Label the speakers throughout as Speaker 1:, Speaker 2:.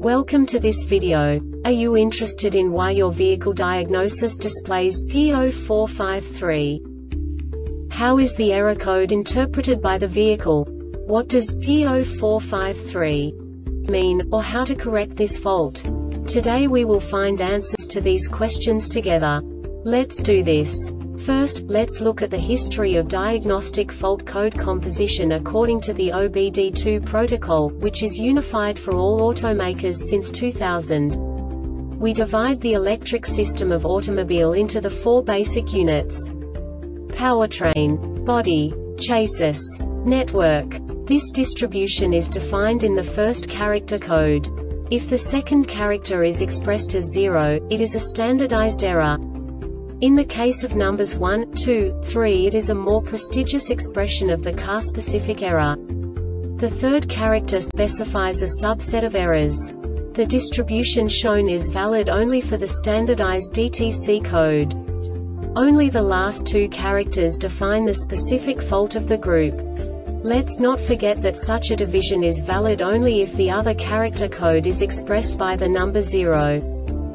Speaker 1: Welcome to this video. Are you interested in why your vehicle diagnosis displays P0453? How is the error code interpreted by the vehicle? What does P0453 mean, or how to correct this fault? Today we will find answers to these questions together. Let's do this. First, let's look at the history of diagnostic fault code composition according to the OBD2 protocol, which is unified for all automakers since 2000. We divide the electric system of automobile into the four basic units: powertrain, body, chassis, network. This distribution is defined in the first character code. If the second character is expressed as 0, it is a standardized error. In the case of numbers 1, 2, 3, it is a more prestigious expression of the car-specific error. The third character specifies a subset of errors. The distribution shown is valid only for the standardized DTC code. Only the last two characters define the specific fault of the group. Let's not forget that such a division is valid only if the other character code is expressed by the number 0.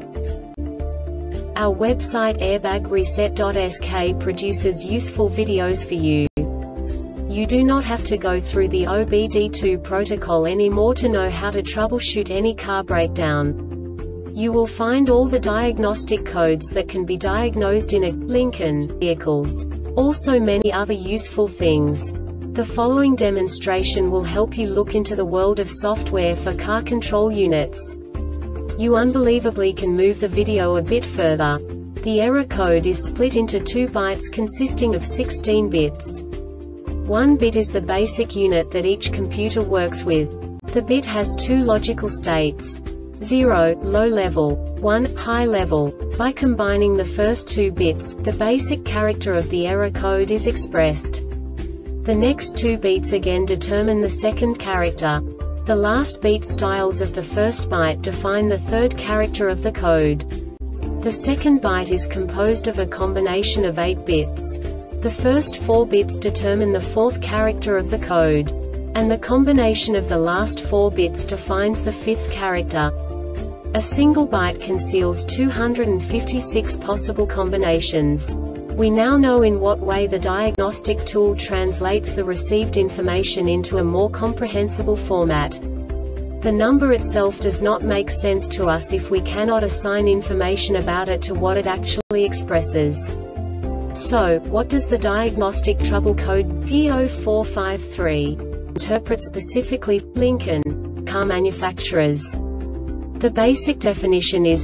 Speaker 1: Our website airbagreset.sk produces useful videos for you. You do not have to go through the OBD2 protocol anymore to know how to troubleshoot any car breakdown. You will find all the diagnostic codes that can be diagnosed in a Lincoln vehicles. Also many other useful things. The following demonstration will help you look into the world of software for car control units. You unbelievably can move the video a bit further. The error code is split into 2 bytes consisting of 16 bits. 1 bit is the basic unit that each computer works with. The bit has 2 logical states: 0, low level, 1, high level. By combining the first 2 bits, the basic character of the error code is expressed. The next 2 beats again determine the second character. The last beat styles of the first byte define the third character of the code. The second byte is composed of a combination of 8 bits. The first 4 bits determine the fourth character of the code. And the combination of the last 4 bits defines the fifth character. A single byte conceals 256 possible combinations. We now know in what way the diagnostic tool translates the received information into a more comprehensible format. The number itself does not make sense to us if we cannot assign information about it to what it actually expresses. So, what does the diagnostic trouble code P0453 interpret specifically for Lincoln car manufacturers? The basic definition is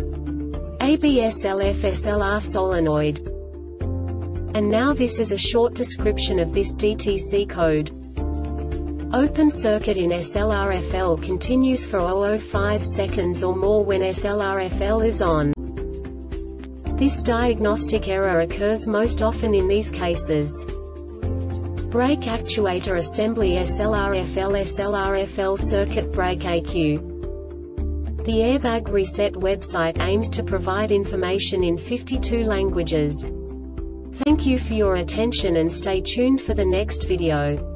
Speaker 1: ABS-LFSLR solenoid. And now this is a short description of this DTC code. Open circuit in SLRFL continues for 0.05 seconds or more when SLRFL is on. This diagnostic error occurs most often in these cases: brake actuator assembly SLRFL circuit brake ECU. The Airbag Reset website aims to provide information in 52 languages. Thank you for your attention and stay tuned for the next video.